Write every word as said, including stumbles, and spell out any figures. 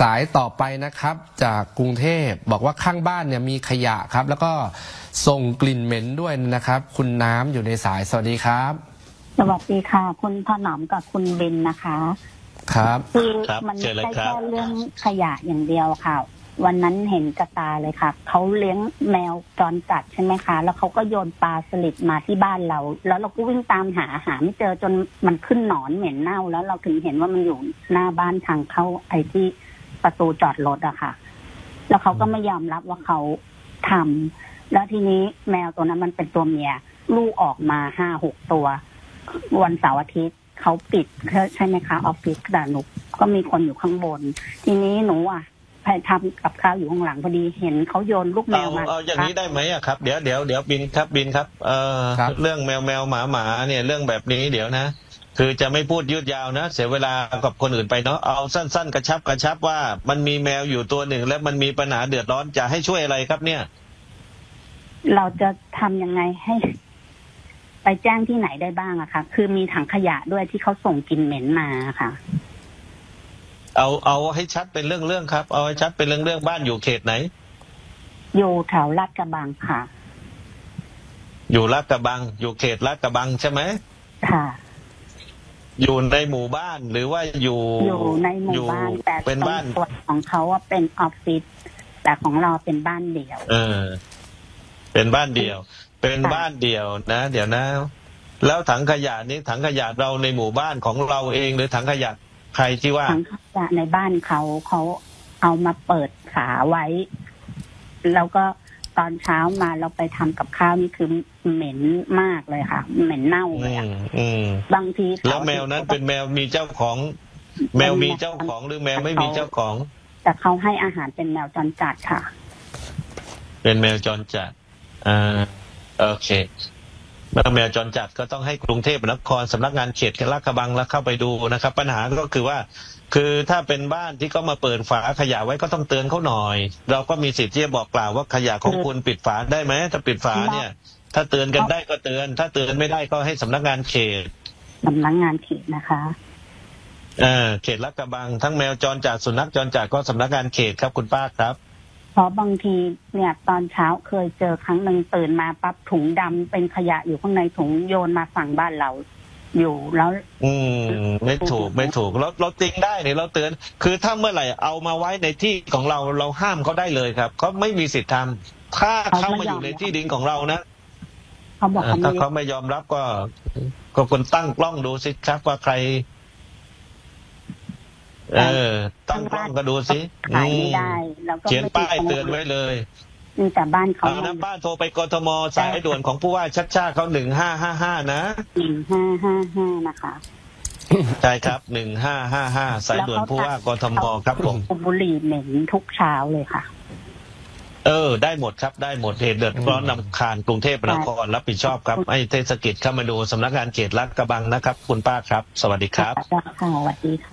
ายต่อไปนะครับจากกรุงเทพบอกว่าข้างบ้านเนี่ยมีขยะครับแล้วก็ส่งกลิ่นเหม็นด้วยนะครับคุณน้ำอยู่ในสายสวัสดีครับสวัสดีค่ะคุณถนอมกับคุณเบนนะคะครับคือมันไม่ใช่แค่เรื่องขยะอย่างเดียวค่ะวันนั้นเห็นกระตาเลยค่ะเขาเลี้ยงแมวจรจัดใช่ไหมคะแล้วเขาก็โยนปลาสลิดมาที่บ้านเราแล้วเราก็วิ่งตามหาหาไม่เจอจนมันขึ้นหนอนเหม็นเน่าแล้วเราถึงเห็นว่ามันอยู่หน้าบ้านทางเข้าไอ้ที่ประตูจอดรถอะค่ะแล้วเขาก็ไม่ยอมรับว่าเขาทำแล้วทีนี้แมวตัวนั้นมันเป็นตัวเมียลูกออกมาห้าหกตัววันเสาร์อาทิตย์เขาปิดใช่ไหมคะออฟฟิศแต่หนูก็มีคนอยู่ข้างบนทีนี้หนูอะไปทำกับข้าวอยู่ข้างหลังพอดีเห็นเขาโยนลูกแมวมาเอาอย่างนี้ได้ไหมอะครับเดี๋ยวเดี๋ยวเดี๋ยวบินครับบินครับเอ่อเรื่องแมวแมวหมาหมาเนี่ยเรื่องแบบนี้เดี๋ยวนะคือจะไม่พูดยืดยาวนะเสียเวลากับคนอื่นไปเนาะเอาสั้นๆกระชับกระชับว่ามันมีแมวอยู่ตัวหนึ่งและมันมีปัญหาเดือดร้อนจะให้ช่วยอะไรครับเนี่ยเราจะทำยังไงให้ไปแจ้งที่ไหนได้บ้างอะคะคือมีถังขยะด้วยที่เขาส่งกลิ่นเหม็นมาค่ะเอาเอาให้ชัดเป็นเรื่องเรื่องครับเอาให้ชัดเป็นเรื่องเรื่องบ้านอยู่เขตไหนอยู่แถวลาดกระบังค่ะอยู่ลาดกระบังอยู่เขตลาดกระบังใช่ไหมค่ะอยู่ในหมู่บ้านหรือว่าอยู่อยู่ในหมู่บ้านแต่เป็นบ้านส่วนของเขาว่าเป็นออฟฟิศแต่ของเราเป็นบ้านเดี่ยวเออเป็นบ้านเดี่ยวเป็นบ้านเดี่ยวนะเดี๋ยวนะแล้วถังขยะนี้ถังขยะเราในหมู่บ้านของเราเองหรือถังขยะใครที่ว่าถังขยะในบ้านเขาเขาเอามาเปิดฝาไว้แล้วก็ตอนเช้ามาเราไปทำกับข้าวนี่คือเหม็นมากเลยค่ะเหม็นเน่าเลยอ่ะบางทีแล้วแมวนั้นเป็นแมวมีเจ้าของแมวมีเจ้าของหรือแมวไม่มีเจ้าของแต่เขาให้อาหารเป็นแมวจรจัดค่ะเป็นแมวจรจัดอ่าโอเคเมื่อแมวจรจัดก็ต้องให้กรุงเทพมหานครสำนักงานเขตลาดกระบังแล้วเข้าไปดูนะครับปัญหาก็คือว่าคือถ้าเป็นบ้านที่เขามาเปิดฝาขยะไว้ก็ต้องเตือนเขาหน่อยเราก็มีสิทธิ์ที่จะบอกกล่าวว่าขยะของคุณปิดฝาได้ไหมถ้าปิดฝาเนี่ยถ้าเตือนกันได้ก็เตือนถ้าเตือนไม่ได้ก็ให้สำนักงานเขตสำนักงานเขตนะคะเออเขตลาดกระบังทั้งแมวจรจัดสุนัขจรจัดก็สำนักงานเขตครับคุณป้าครับเพราะบางทีเนี่ยตอนเช้าเคยเจอครั้งหนึ่งตื่นมาปั๊บถุงดำเป็นขยะอยู่ข้างในถุงโยนมาฝั่งบ้านเราอยู่แล้วอืมไม่ถูกไม่ถูกเราเราติงได้เนี่ยเราเตือนคือถ้าเมื่อไหร่เอามาไว้ในที่ของเราเราห้ามเขาได้เลยครับเขาไม่มีสิทธิ์ทำถ้าเขามาอยู่ในที่ดินของเรานะเขาบอกถ้าเขาไม่ยอมรับก็ก็คนตั้งกล้องดูสิครับว่าใครเออตั้งกล้องก็ดูสิขายไม่ได้แล้วก็เขียนป้ายเตือนไว้เลยมีแต่บ้านเขาเอานะป้าโทรไปกทมสายด่วนของผู้ว่าชัดชาติเขาหนึ่งห้าห้าห้านะหนึ่งห้าห้าห้านะคะใช่ครับหนึ่งห้าห้าห้าสายด่วนผู้ว่ากทมครับผมบุหรี่เหม็นทุกเช้าเลยค่ะเออได้หมดครับได้หมดเหตุเดือดร้อนรำคาญกรุงเทพมหานครรับผิดชอบครับให้เทศกิจเข้ามาดูสำนักงานเขตลาดกระบังนะครับคุณป้าครับสวัสดีครับค่ะสวัสดีค่ะ